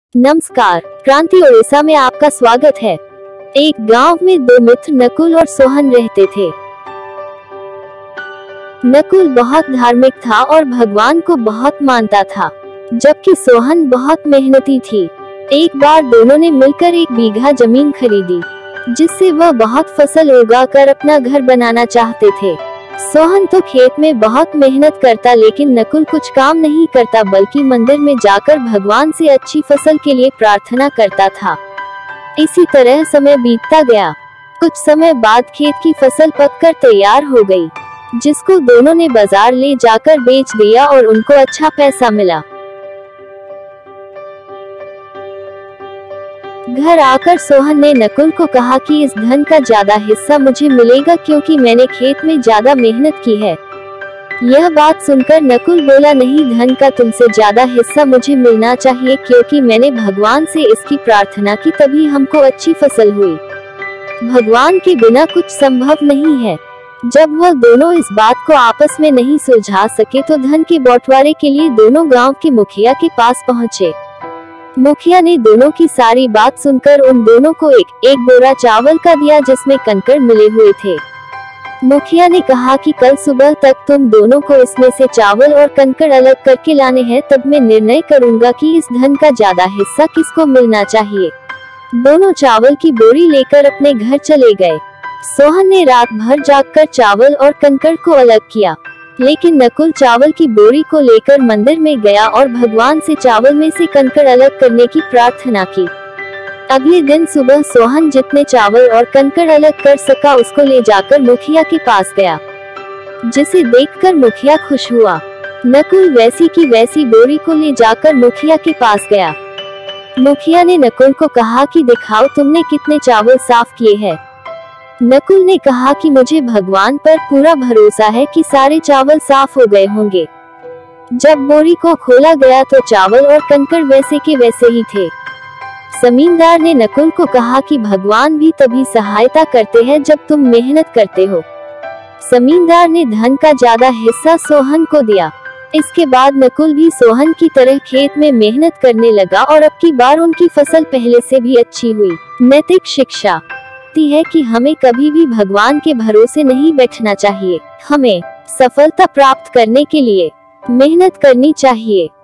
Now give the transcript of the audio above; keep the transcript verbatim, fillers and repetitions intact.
नमस्कार, क्रांति ओडिशा में आपका स्वागत है। एक गांव में दो मित्र नकुल और सोहन रहते थे। नकुल बहुत धार्मिक था और भगवान को बहुत मानता था, जबकि सोहन बहुत मेहनती थी। एक बार दोनों ने मिलकर एक बीघा जमीन खरीदी, जिससे वह बहुत फसल उगाकर अपना घर बनाना चाहते थे। सोहन तो खेत में बहुत मेहनत करता, लेकिन नकुल कुछ काम नहीं करता, बल्कि मंदिर में जाकर भगवान से अच्छी फसल के लिए प्रार्थना करता था। इसी तरह समय बीतता गया। कुछ समय बाद खेत की फसल पककर तैयार हो गई, जिसको दोनों ने बाजार ले जाकर बेच दिया और उनको अच्छा पैसा मिला। घर आकर सोहन ने नकुल को कहा कि इस धन का ज्यादा हिस्सा मुझे मिलेगा, क्योंकि मैंने खेत में ज्यादा मेहनत की है। यह बात सुनकर नकुल बोला, नहीं, धन का तुमसे ज्यादा हिस्सा मुझे मिलना चाहिए, क्योंकि मैंने भगवान से इसकी प्रार्थना की, तभी हमको अच्छी फसल हुई। भगवान के बिना कुछ संभव नहीं है। जब वह दोनों इस बात को आपस में नहीं सुलझा सके, तो धन के बंटवारे के लिए दोनों गांव के मुखिया के पास पहुँचे। मुखिया ने दोनों की सारी बात सुनकर उन दोनों को एक एक बोरा चावल का दिया, जिसमें कंकड़ मिले हुए थे। मुखिया ने कहा कि कल सुबह तक तुम दोनों को इसमें से चावल और कंकड़ अलग करके लाने हैं, तब मैं निर्णय करूंगा कि इस धन का ज्यादा हिस्सा किसको मिलना चाहिए। दोनों चावल की बोरी लेकर अपने घर चले गए। सोहन ने रात भर जागकर चावल और कंकड़ को अलग किया, लेकिन नकुल चावल की बोरी को लेकर मंदिर में गया और भगवान से चावल में से कंकड़ अलग करने की प्रार्थना की। अगले दिन सुबह सोहन जितने चावल और कंकड़ अलग कर सका, उसको ले जाकर मुखिया के पास गया, जिसे देखकर मुखिया खुश हुआ। नकुल वैसी की वैसी बोरी को ले जाकर मुखिया के पास गया। मुखिया ने नकुल को कहा कि दिखाओ तुमने कितने चावल साफ किए हैं। नकुल ने कहा कि मुझे भगवान पर पूरा भरोसा है कि सारे चावल साफ हो गए होंगे। जब बोरी को खोला गया तो चावल और कंकड़ वैसे के वैसे ही थे। जमींदार ने नकुल को कहा कि भगवान भी तभी सहायता करते हैं जब तुम मेहनत करते हो। जमींदार ने धन का ज्यादा हिस्सा सोहन को दिया। इसके बाद नकुल भी सोहन की तरह खेत में मेहनत करने लगा और अब की बार उनकी फसल पहले से भी अच्छी हुई। नैतिक शिक्षा है कि हमें कभी भी भगवान के भरोसे नहीं बैठना चाहिए। हमें सफलता प्राप्त करने के लिए मेहनत करनी चाहिए।